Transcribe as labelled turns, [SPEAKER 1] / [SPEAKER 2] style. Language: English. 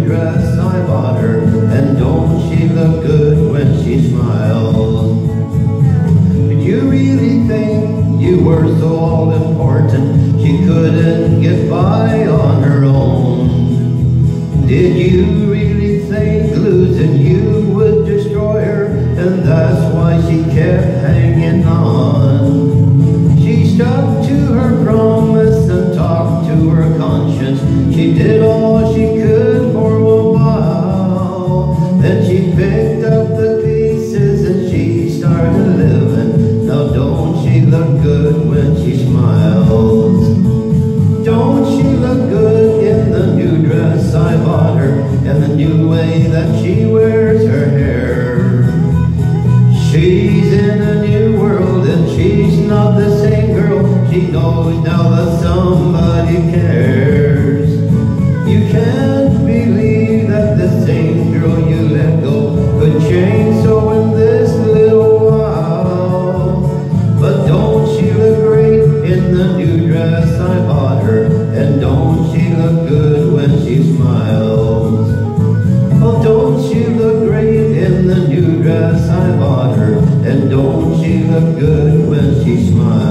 [SPEAKER 1] dress I bought her, and don't she look good when she smiles? Did you really think you were so all important she couldn't get by on her own? Did you really think losing you would destroy her, and that's why she kept hanging on? She stuck to her promise and talked to her conscience. She did all she could for a while. Then she picked up the pieces and she started living. Now don't she look good when she smiles? Don't she look good in the new dress I bought her, and the new way that she wears her hair? She's in a new world and she's not the same girl. She knows now that somebody cares. You can't believe that the same girl you let go could change so in this little while. But don't she look great in the new dress I bought her, and don't she look good when she smiles? Oh, don't she look great in the new dress I bought her, and don't she look good when she smiles?